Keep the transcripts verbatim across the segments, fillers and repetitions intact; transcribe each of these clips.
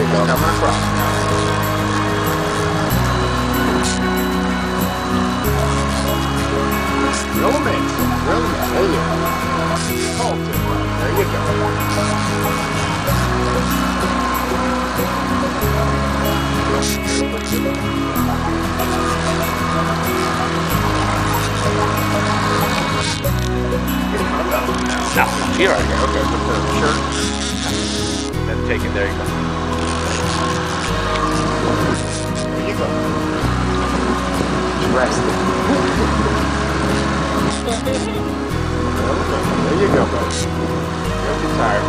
you go. Coming across. Reel them in. Reel them in. There you go. Hold it. There you go. No, here I go. Okay, put the shirt. Then take it. There you go. There you go. Rest it. There you go, buddy. Don't get tired.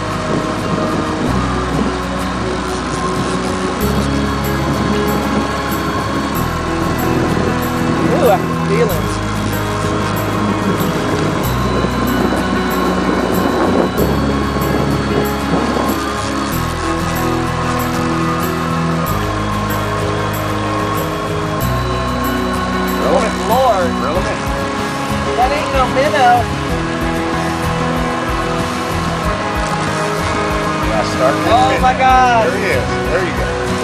Ooh, I can feel it. Lord. Reel them in. That ain't no minnow. Yeah, start that Oh minnow. my God. There he is. There you go.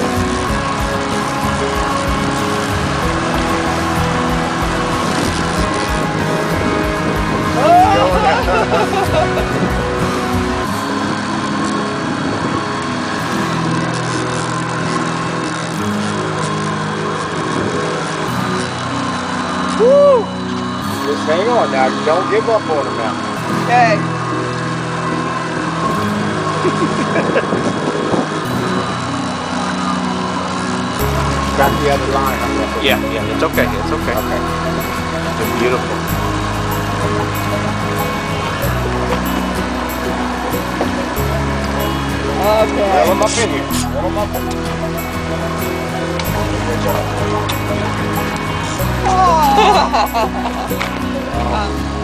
Woo! Just hang on now. Don't give up on him now. Okay. Got the other line. I'm gonna put Yeah, yeah, it's okay. It's okay. Okay. It's beautiful. Okay. Reel him up in here. Reel him up in here. Good job. Oh.